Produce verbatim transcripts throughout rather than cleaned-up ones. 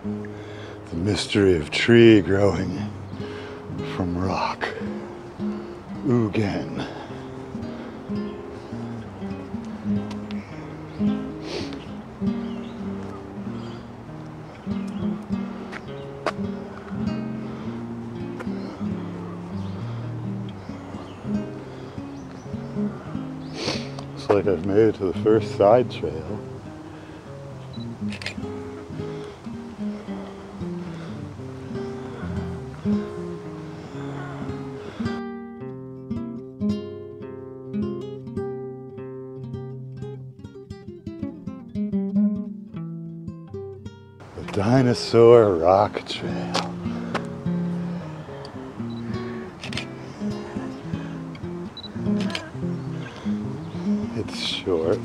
The mystery of tree growing from rock. Again. Looks like I've made it to the first side trail. The Dinosaur Rock Trail. It's short.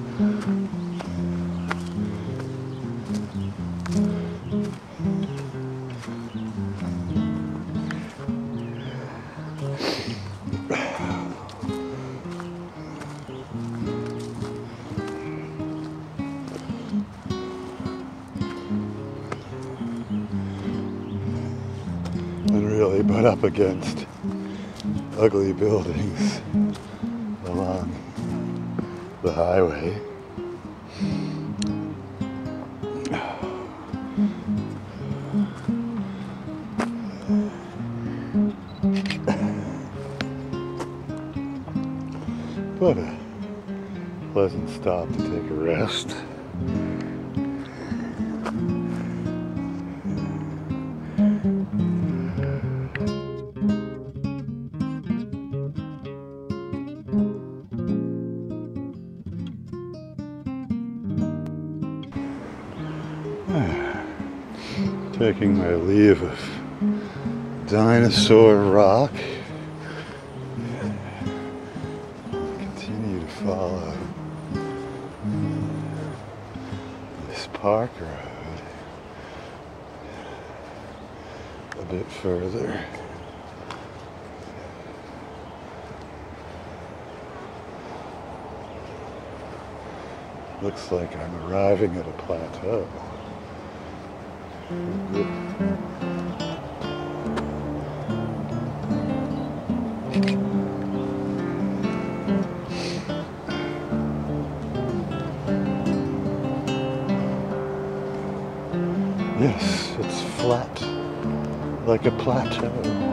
And really butt up against ugly buildings along the highway. But a pleasant stop to take a rest. Taking my leave of Dinosaur Rock. Continue to follow this park road a bit further. Looks like I'm arriving at a plateau. Yes, it's flat, like a plateau.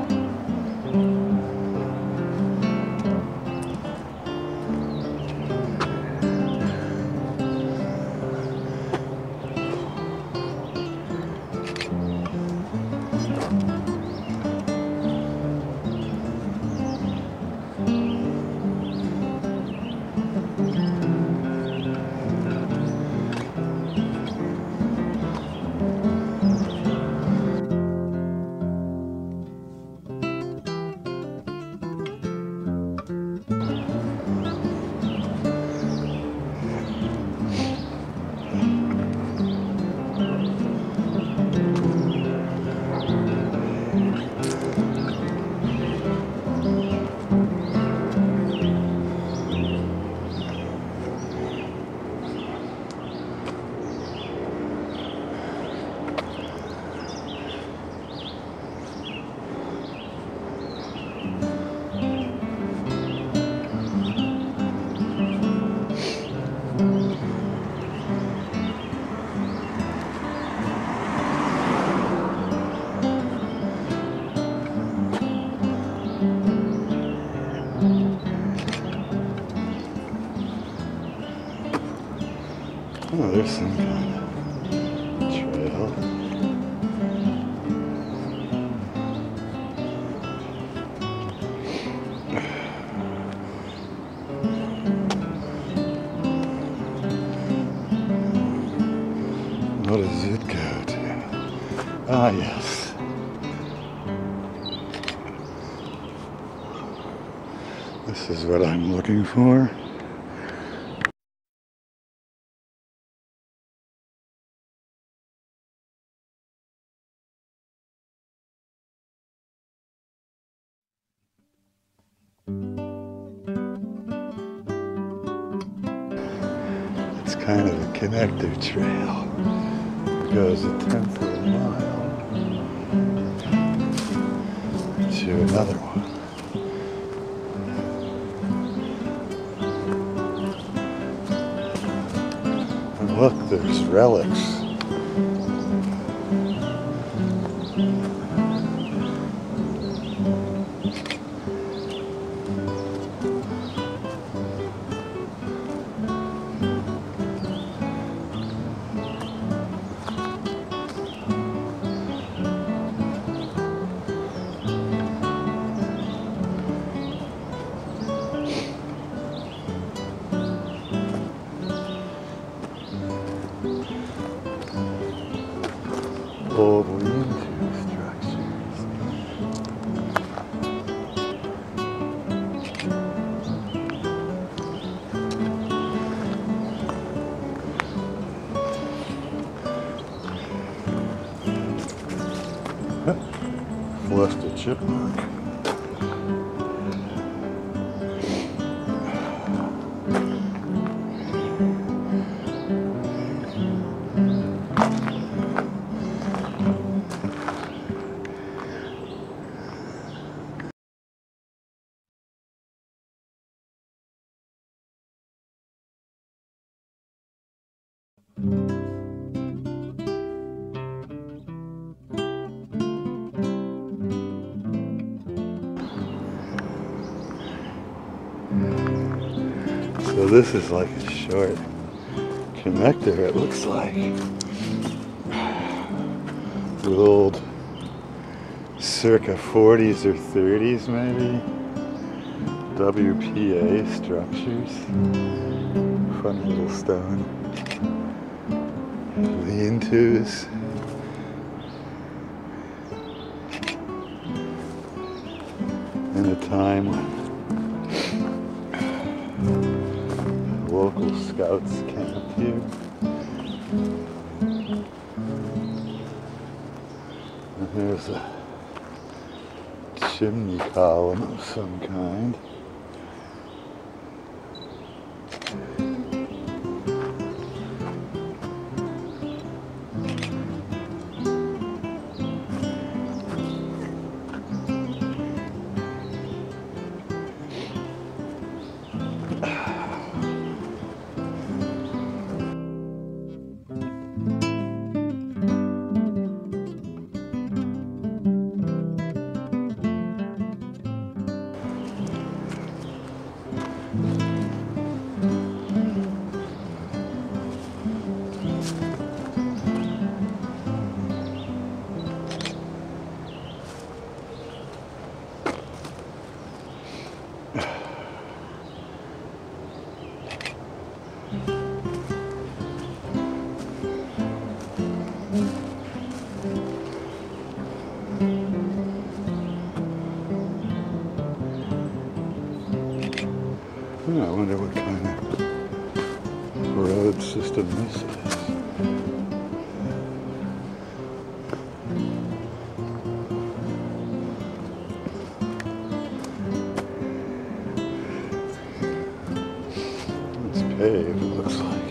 Oh, there's some kind of trail. What does it go to? Ah, yes. This is what I'm looking for. It's kind of a connector trail. It goes a tenth of mile to another one. And look, there's relics. Old lean-to structures. Left a chipmunk. So this is like a short connector, it looks like, with old circa forties or thirties maybe W P A structures. Funny little stone lean-tos. In a time when local scouts camped here. And here's a chimney column of some kind. I wonder what kind of road system this is. It's paved, it looks like.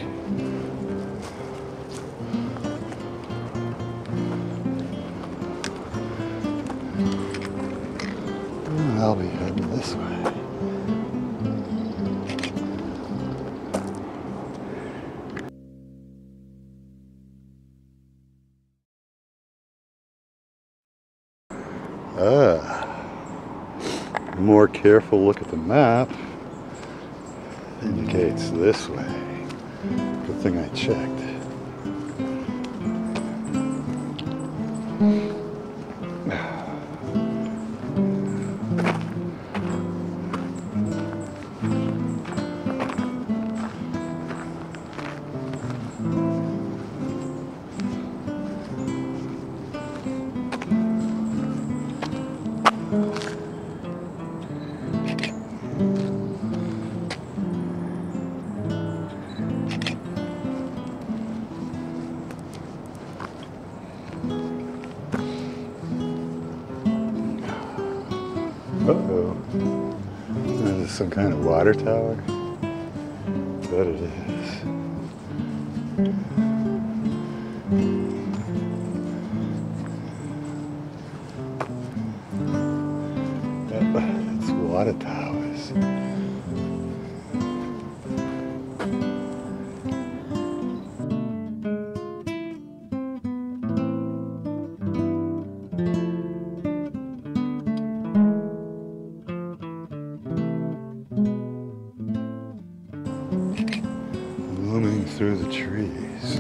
I'll be heading this way. Ah, a more careful look at the map indicates this way. Good thing I checked. Uh-oh. Is this some kind of water tower? I bet it is. trees.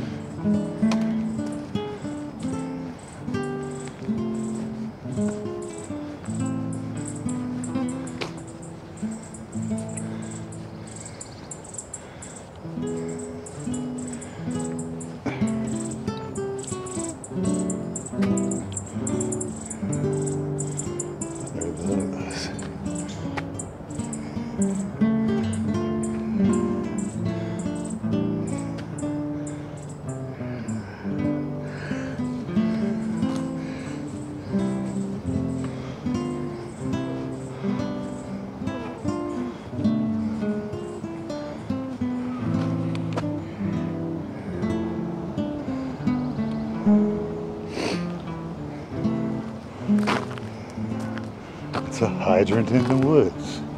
There it is. It's a hydrant in the woods.